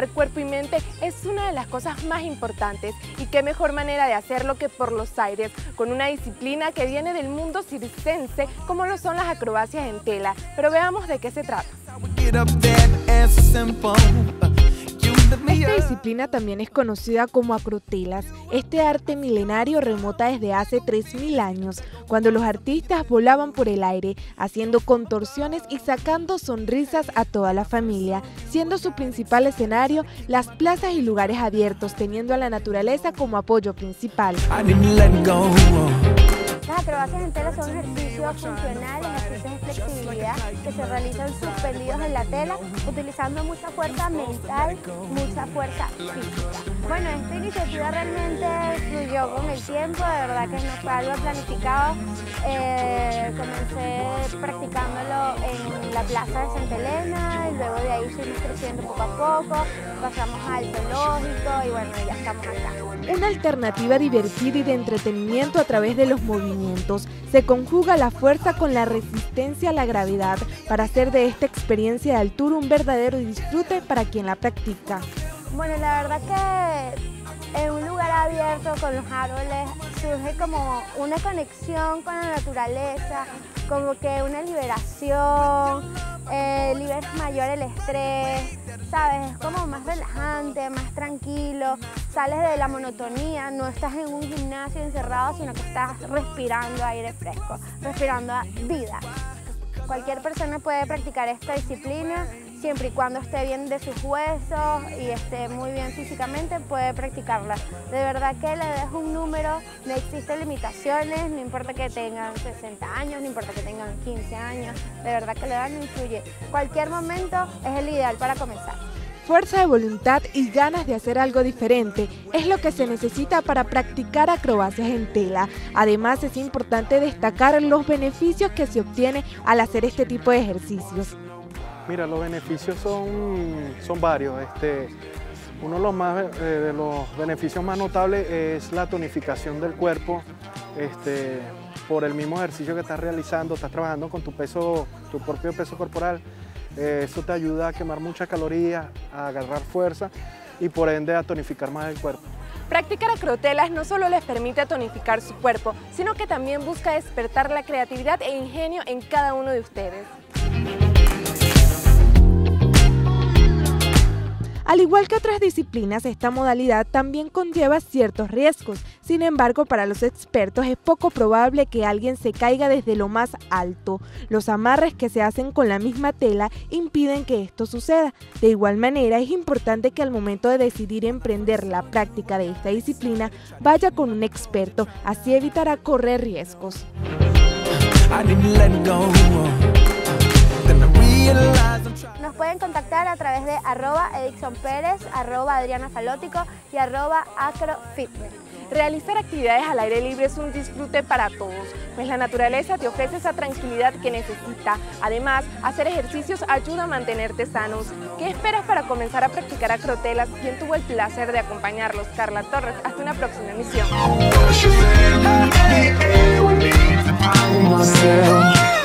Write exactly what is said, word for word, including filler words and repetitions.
despejar cuerpo y mente es una de las cosas más importantes, y qué mejor manera de hacerlo que por los aires, con una disciplina que viene del mundo circense como lo son las acrobacias en tela. Pero veamos de qué se trata. Esta disciplina también es conocida como acrotelas. Este arte milenario remota desde hace tres mil años, cuando los artistas volaban por el aire, haciendo contorsiones y sacando sonrisas a toda la familia, siendo su principal escenario las plazas y lugares abiertos, teniendo a la naturaleza como apoyo principal. Las acrobacias en tela son ejercicios funcionales, ejercicios de flexibilidad que se realizan suspendidos en la tela, utilizando mucha fuerza mental, mucha fuerza física. Bueno, esta iniciativa realmente fluyó con el tiempo, de verdad que no fue algo planificado. Eh, comencé practicándolo en la plaza de Santa Elena, y luego de ahí fuimos creciendo poco a poco, pasamos al zoológico y bueno, ya estamos acá. Una alternativa divertida y de entretenimiento a través de los movimientos. Se conjuga la fuerza con la resistencia a la gravedad para hacer de esta experiencia de altura un verdadero disfrute para quien la practica. Bueno, la verdad que en un lugar abierto con los árboles surge como una conexión con la naturaleza, como que una liberación, eh, liberas mayor el estrés, ¿sabes? Es como más relajante, más tranquilo, sales de la monotonía, no estás en un gimnasio encerrado, sino que estás respirando aire fresco, respirando vida. Cualquier persona puede practicar esta disciplina, siempre y cuando esté bien de sus huesos y esté muy bien físicamente, puede practicarla. De verdad que le dejo un número, no existen limitaciones, no importa que tengan sesenta años, no importa que tengan quince años, de verdad que la edad no influye. Cualquier momento es el ideal para comenzar. Fuerza de voluntad y ganas de hacer algo diferente es lo que se necesita para practicar acrobacias en tela. Además, es importante destacar los beneficios que se obtiene al hacer este tipo de ejercicios. Mira, los beneficios son, son varios. Este, uno de los, más, eh, de los beneficios más notables es la tonificación del cuerpo. Este, por el mismo ejercicio que estás realizando, estás trabajando con tu peso, tu propio peso corporal. Eh, eso te ayuda a quemar muchas calorías, a agarrar fuerza y por ende a tonificar más el cuerpo. Practicar acrotelas no solo les permite tonificar su cuerpo, sino que también busca despertar la creatividad e ingenio en cada uno de ustedes. Al igual que otras disciplinas, esta modalidad también conlleva ciertos riesgos. Sin embargo, para los expertos es poco probable que alguien se caiga desde lo más alto. Los amarres que se hacen con la misma tela impiden que esto suceda. De igual manera, es importante que al momento de decidir emprender la práctica de esta disciplina, vaya con un experto, así evitará correr riesgos. Nos pueden contactar a través de arroba Edixon Pérez, arroba Adriana Falótico y arroba Acrofitness. Realizar actividades al aire libre es un disfrute para todos, pues la naturaleza te ofrece esa tranquilidad que necesita. Además, hacer ejercicios ayuda a mantenerte sanos. ¿Qué esperas para comenzar a practicar acrotelas? Quien tuvo el placer de acompañarlos, Carla Torres. Hasta una próxima emisión.